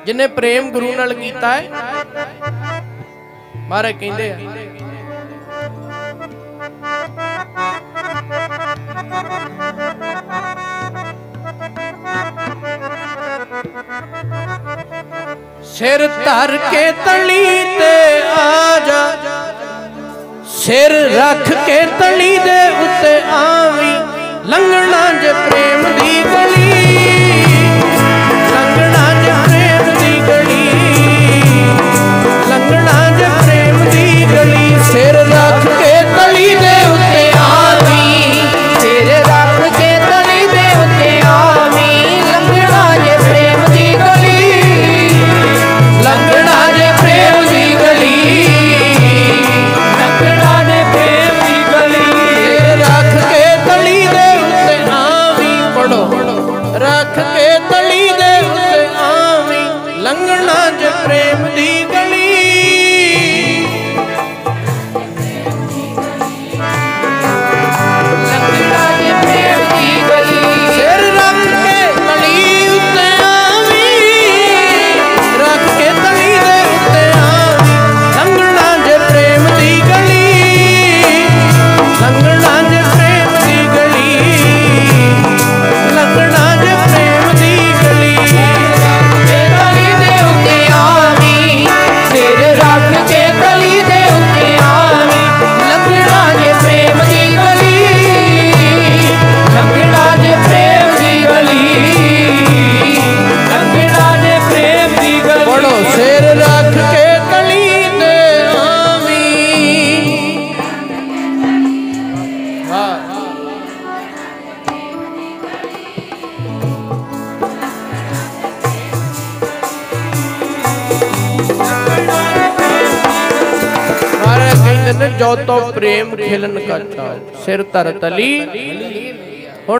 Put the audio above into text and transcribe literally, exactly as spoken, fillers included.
जिन्हें प्रेम गुरु नाल कीता है महाराज कहंदे आ सिर धर के तली ते आजा, सिर रख के तली दे उत्ते आवी, लंघना जे प्रेम दी गली, लंघना जे प्रेम दी गली, लंघना जे प्रेम दी गली। सिर रख के तली दे उत्ते आवी, सिर रख के तली दे उत्ते आवी, लंघना जे प्रेम दी गली, लंघना जे प्रेम दी गली, लंघना जे प्रेम दी गली। रख के तली दे उत्ते आवी, पढ़ो, रख के तली दे उत्ते आवी, लंघना जे प्रेम दी गली, लंघना जे प्रेम दी गली। सिर रख के तली उत्ते आवी, रख के तली दे उत्ते आवी, लंघना जे प्रेम दी गली, लंघना जे प्रेम दी गली, लंघना जे प्रेम दी गली। तली दे उत्ते आवी, सिर रख के तली दे उत्ते आवी, लंघना जे प्रेम दी गली, लंघना जे प्रेम दी गली, लंघना जे प्रेम दी गली। पढ़ो, सिर रख के तली दे आवी। हाँ महाराज कहते ने जो तो प्रेम खिलन का चाओ, सिर धर तली